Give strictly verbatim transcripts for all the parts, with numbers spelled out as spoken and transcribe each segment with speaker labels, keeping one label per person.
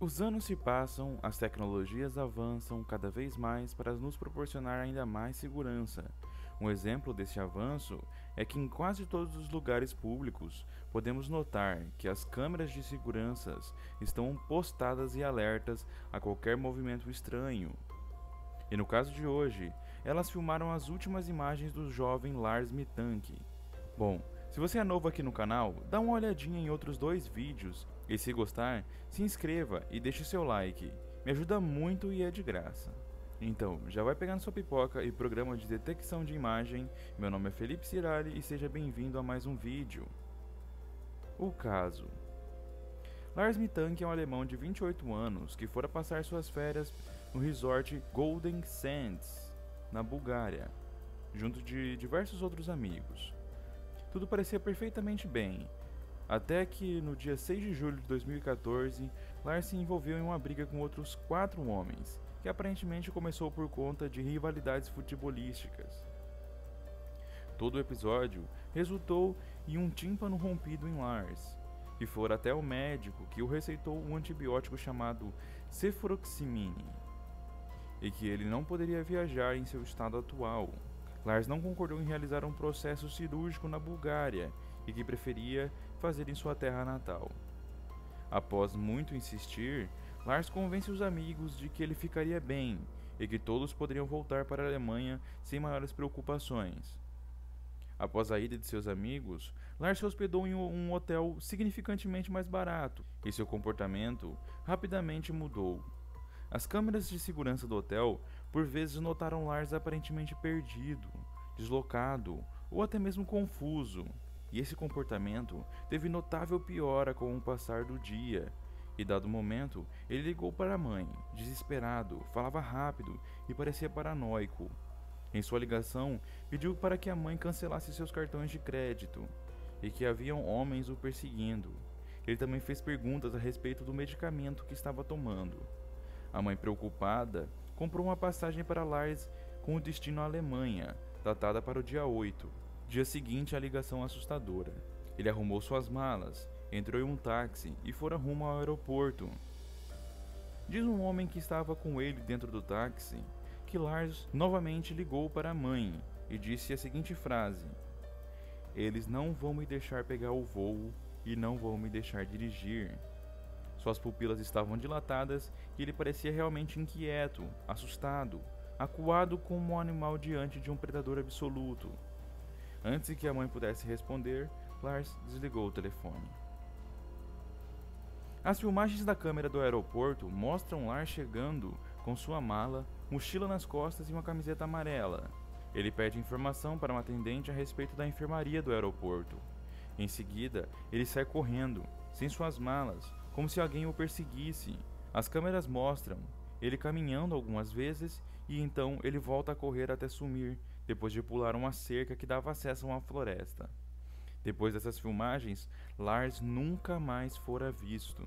Speaker 1: Os anos se passam, as tecnologias avançam cada vez mais para nos proporcionar ainda mais segurança. Um exemplo desse avanço é que em quase todos os lugares públicos podemos notar que as câmeras de segurança estão postadas e alertas a qualquer movimento estranho. E no caso de hoje, elas filmaram as últimas imagens do jovem Lars Mittank. Bom, se você é novo aqui no canal, dá uma olhadinha em outros dois vídeos e se gostar, se inscreva e deixe seu like, me ajuda muito e é de graça. Então, já vai pegando sua pipoca e programa de detecção de imagem. Meu nome é Felipe Cirali e seja bem-vindo a mais um vídeo. O caso: Lars Mittank é um alemão de vinte e oito anos que fora passar suas férias no resort Golden Sands, na Bulgária, junto de diversos outros amigos. Tudo parecia perfeitamente bem, até que no dia seis de julho de dois mil e quatorze, Lars se envolveu em uma briga com outros quatro homens, que aparentemente começou por conta de rivalidades futebolísticas. Todo o episódio resultou em um tímpano rompido em Lars, que fora até o médico que o receitou um antibiótico chamado cefuroximine, e que ele não poderia viajar em seu estado atual. Lars não concordou em realizar um processo cirúrgico na Bulgária e que preferia fazer em sua terra natal. Após muito insistir, Lars convence os amigos de que ele ficaria bem e que todos poderiam voltar para a Alemanha sem maiores preocupações. Após a ida de seus amigos, Lars se hospedou em um hotel significantemente mais barato e seu comportamento rapidamente mudou. As câmeras de segurança do hotel por vezes notaram Lars aparentemente perdido, deslocado ou até mesmo confuso, e esse comportamento teve notável piora com o passar do dia. E dado momento, ele ligou para a mãe, desesperado, falava rápido e parecia paranoico. Em sua ligação, pediu para que a mãe cancelasse seus cartões de crédito e que haviam homens o perseguindo. Ele também fez perguntas a respeito do medicamento que estava tomando. A mãe, preocupada, comprou uma passagem para Lars com o destino à Alemanha, datada para o dia oito, dia seguinte à ligação assustadora. Ele arrumou suas malas, entrou em um táxi e fora rumo ao aeroporto. Diz um homem que estava com ele dentro do táxi que Lars novamente ligou para a mãe e disse a seguinte frase: "Eles não vão me deixar pegar o voo e não vão me deixar dirigir." Suas pupilas estavam dilatadas e ele parecia realmente inquieto, assustado, acuado como um animal diante de um predador absoluto. Antes que a mãe pudesse responder, Lars desligou o telefone. As filmagens da câmera do aeroporto mostram Lars chegando com sua mala, mochila nas costas e uma camiseta amarela. Ele pede informação para um atendente a respeito da enfermaria do aeroporto. Em seguida, ele sai correndo, sem suas malas, como se alguém o perseguisse. As câmeras mostram ele caminhando algumas vezes e então ele volta a correr até sumir, depois de pular uma cerca que dava acesso a uma floresta. Depois dessas filmagens, Lars nunca mais fora visto.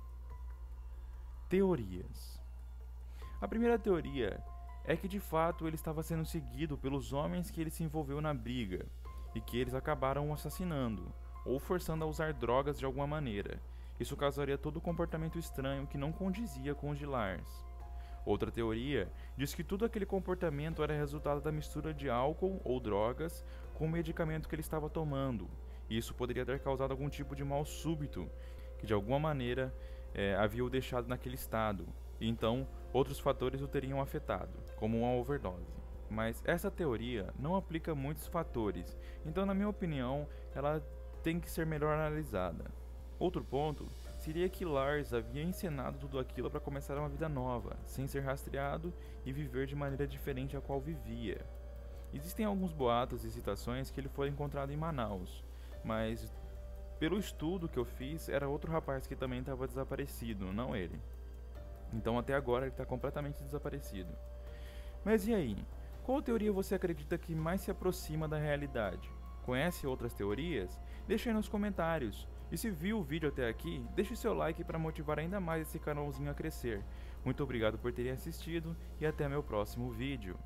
Speaker 1: Teorias. A primeira teoria é que de fato ele estava sendo seguido pelos homens que ele se envolveu na briga e que eles acabaram o assassinando ou forçando a usar drogas de alguma maneira. Isso causaria todo o comportamento estranho que não condizia com os de Lars. Outra teoria diz que todo aquele comportamento era resultado da mistura de álcool ou drogas com o medicamento que ele estava tomando, e isso poderia ter causado algum tipo de mal súbito que de alguma maneira é, havia o deixado naquele estado, e então outros fatores o teriam afetado, como uma overdose. Mas essa teoria não aplica a muitos fatores, então na minha opinião ela tem que ser melhor analisada. Outro ponto seria que Lars havia encenado tudo aquilo para começar uma vida nova, sem ser rastreado e viver de maneira diferente a qual vivia. Existem alguns boatos e citações que ele foi encontrado em Manaus, mas pelo estudo que eu fiz era outro rapaz que também estava desaparecido, não ele. Então até agora ele está completamente desaparecido. Mas e aí? Qual teoria você acredita que mais se aproxima da realidade? Conhece outras teorias? Deixa aí nos comentários. E se viu o vídeo até aqui, deixe seu like para motivar ainda mais esse canalzinho a crescer. Muito obrigado por terem assistido e até meu próximo vídeo.